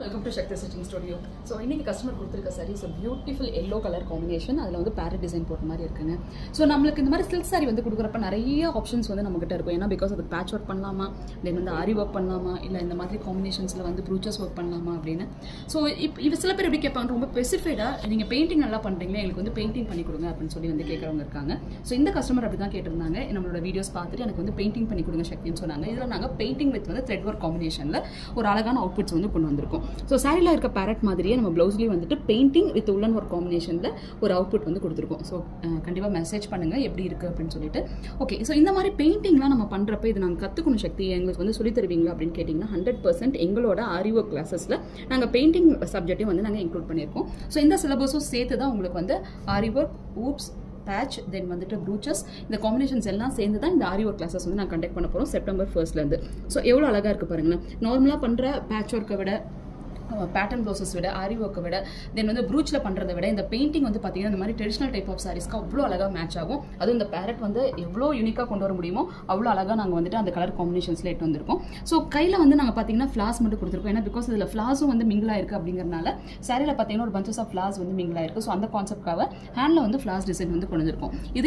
Welcome to Shakti Stitching Studio. So, இன்னைக்கு customer கொடுத்திருக்க saree is a beautiful yellow color combination. அதுல வந்து parrot design போட்ட மாதிரி இருக்குங்க. So, நமக்கு இந்த மாதிரி silk saree வந்து கொடுக்கறப்ப நிறைய ஆப்ஷன்ஸ் வந்து நம்ம கிட்ட இருக்கும். ஏன்னா because அது patch work பண்ணலாமா, தென் வந்து ஆரி work பண்ணலாமா, இல்ல இந்த மாதிரி காம்பினேஷன்ஸ்ல வந்து brooches work பண்ணலாமா அப்படினு. So, இவ சில பேர் எப்படி கேட்பாங்க ரொம்ப ஸ்பெசிஃபைடா நீங்க பெயிண்டிங் நல்லா பண்றீங்க, எனக்கு வந்து பெயிண்டிங் பண்ணி கொடுங்க அப்படினு சொல்லி வந்து கேக்குறவங்க இருக்காங்க. So, இந்த கஸ்டமர் அப்படி தான் கேட்டிருந்தாங்க. நம்மளோட வீடியோஸ் பார்த்துட்டு எனக்கு வந்து பெயிண்டிங் பண்ணி கொடுங்க சக்தின்னு சொன்னாங்க. இதுல நாங்க பெயிண்டிங் வித் வந்து thread work காம்பினேஷன்ல ஒரு அழகான அவுட்புட்ஸ் வந்து கொண்டு வந்திருக்கோம். ஸோ சாரியில் இருக்க பேரட் மாதிரியே நம்ம ப்ளவுஸ்லேயும் வந்துட்டு பெயிண்டிங் வித் உள்ளன் ஒரு காம்பினேஷனில் ஒரு அவுட்புட் வந்து கொடுத்துருக்கோம். ஸோ கண்டிப்பாக மெசேஜ் பண்ணுங்கள் எப்படி இருக்குது அப்படின்னு சொல்லிட்டு. ஓகே, ஸோ இந்த மாதிரி பெயிண்டிங்லாம் நம்ம பண்ணுறப்ப இது நாங்கள் கற்றுக்கணும் சக்தி எங்களுக்கு வந்து சொல்லி தருவீங்களா அப்படின்னு கேட்டிங்கன்னா 100% எங்களோட ஆரி ஒர்க் கிளாஸஸில் நாங்கள் பெயிண்டிங் சப்ஜெக்டையும் வந்து நாங்கள் இன்க்ளூட் பண்ணியிருக்கோம். ஸோ இந்த சிலபஸும் சேர்த்து தான் உங்களுக்கு வந்து aari work, hoops, patch, then வந்துட்டு ப்ரூச்சஸ், இந்த காம்பினேஷன்ஸ் எல்லாம் சேர்ந்து தான் இந்த ஆரி ஒர்க் கிளாஸஸ் வந்து நான் கண்டக்ட் பண்ண போகிறோம் செப்டம்பர் 1 ஸோ எவ்வளோ அழகாக இருக்குது பாருங்களேன். நார்மலாக பண்ணுற பேட்ச் ஒர்க்கை விட, பேட்டர்ன் ப்ளவுசஸ் விட, ஆரி ஒர்க்கை விட, தென் வந்து ப்ரூச்சில் பண்ணுறதை விட இந்த பெயிண்டிங் வந்து பார்த்தீங்கன்னா இந்த மாதிரி ட்ரெடிஷனல் டைப் ஆஃப் சாரீஸ்க்கு அவ்வளோ அழகாக மேட்ச் ஆகும். அதுவும் இந்த பேரட் வந்து எவ்வளோ யூனிக்காக கொண்டு வர முடியுமோ அவ்வளோ அழகாக நாங்கள் வந்துட்டு அந்த கலர் காம்பினேஷன்ஸில் எட்டு வந்திருக்கோம். ஸோ கையில் வந்து நாங்கள் பார்த்தீங்கன்னா ஃப்ளாஸ் மட்டும் கொடுத்துருக்கோம். ஏன்னா பிகாஸ் இதில் ஃப்ளாஸும் வந்து மிங்கிளாக இருக்குது அப்படிங்கிறனால சாரியில் பார்த்தீங்கன்னா ஒரு பஞ்சஸ் ஆஃப் ஃப்ளாஸ் வந்து மிங்கிளாக இருக்குது. ஸோ அந்த கான்செப்ட்காக ஹேண்டில் வந்து ஃப்ளாஸ் டிசைன் வந்து கொண்டு வந்திருக்கோம். இது